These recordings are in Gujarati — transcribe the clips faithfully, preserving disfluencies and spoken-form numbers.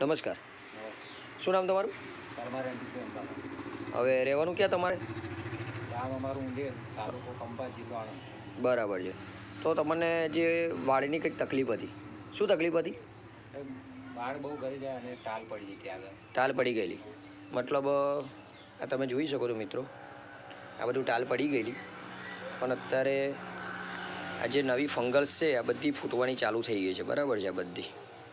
નમસ્કાર. શું નામ તમારું? હવે રહેવાનું ક્યાં તમારે? ગામ અમારું ઊંડેર, તાલુકો કંપા, જિલ્લો આણંદ. બરાબર છે. તો તમને જે વાળની કંઈક તકલીફ હતી, શું તકલીફ હતી? વાળ બહુ ગળી ગયા અને ટાલ પડી ગઈ ત્યાં આગળ. ટાલ પડી ગયેલી, મતલબ આ તમે જોઈ શકો છો મિત્રો, આ બધું ટાલ પડી ગયેલી, પણ અત્યારે આ જે નવી ફંગલ્સ છે આ બધી ફૂટવાની ચાલુ થઈ ગઈ છે. બરાબર છે. આ બધી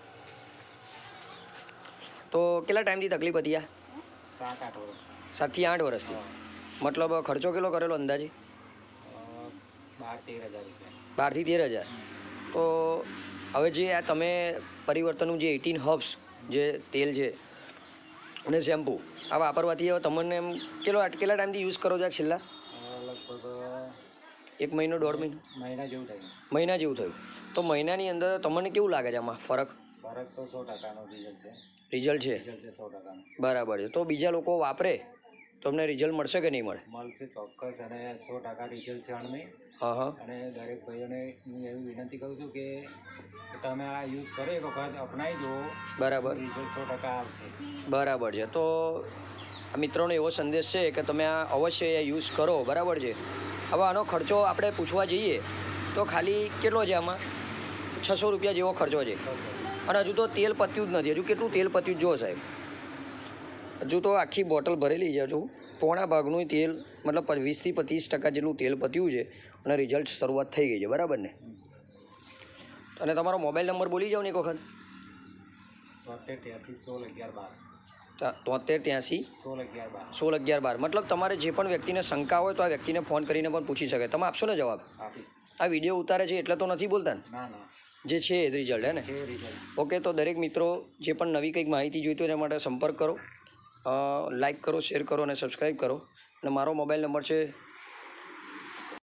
તો કેટલા ટાઈમથી તકલીફ હતી આ? સાત આઠ વર્ષ. સાતથી આઠ વર્ષથી. મતલબ ખર્ચો કેટલો કરેલો અંદાજે? બાર તેર હજાર રૂપિયા. બારથી તેર હજાર. તો હવે જે આ તમે પરિવર્તનનું જે એટીન હર્બ્સ જે તેલ છે અને શેમ્પૂ આ વાપરવાથી હવે તમને એમ કેટલો કેટલા ટાઈમથી યુઝ કરો છો આ છેલ્લા? લગભગ એક મહિનો દોઢ મહિનો મહિના જેવું થયું. મહિના જેવું થયું. તો મહિનાની અંદર તમને કેવું લાગે છે આમાં ફરક? ફરક તો સો ટકાનો રિઝલ્ટ છે. રિઝલ્ટ છે? રિઝલ્ટ છે સો ટકાનું. બરાબર છે. તો બીજા લોકો વાપરે તો અમને રિઝલ્ટ મળશે કે નહીં મળે? મળશે ચોક્કસ, અને સો ટકા રિઝલ્ટ છે અણમે. હા હા. અને દરેક ભાઈઓને હું એવી વિનંતી કરું છું કે તમે આ યુઝ કરો, એક વખત અપનાવી જુઓ. બરાબર. રિઝલ્ટ સો ટકા આવશે. બરાબર છે. તો આ મિત્રોનો એવો સંદેશ છે કે તમે આ અવશ્ય યુઝ કરો. બરાબર છે. હવે આનો ખર્ચો આપણે પૂછવા જઈએ તો ખાલી કેટલો છે આમાં? છસો રૂપિયા જેવો ખર્ચો છે. અને હજુ તો તેલ પત્યું જ નથી. હજુ કેટલું તેલ પત્યું જ જો સાહેબ, હજુ તો આખી બોટલ ભરેલી છે. હજુ પોણા ભાગનું તેલ, મતલબ વીસથી પચીસ ટકા જેટલું તેલ પત્યું છે અને રિઝલ્ટ શરૂઆત થઈ ગઈ છે. બરાબર ને? અને તમારો મોબાઈલ નંબર બોલી જાઓ ને એક વખત. તોતેર ત્યાંસી સોળ અગિયાર બાર. તોતેર ત્યાંસી સોળ અગિયાર બાર. સોળ અગિયાર બાર. મતલબ તમારે જે પણ વ્યક્તિને શંકા હોય તો આ વ્યક્તિને ફોન કરીને પણ પૂછી શકે. તમે આપશો ને જવાબ? આપીશ. આ વિડીયો ઉતારે છે એટલે તો નથી બોલતા ને? ના ના, જે છે એ રિઝલ્ટ હે ને? છે રિઝલ્ટ. ઓકે. તો દરેક મિત્રો જે પણ નવી કંઈક માહિતી જોઈતી હોય એના માટે સંપર્ક કરો, લાઇક કરો, શેર કરો અને સબસ્ક્રાઈબ કરો. અને મારો મોબાઈલ નંબર છે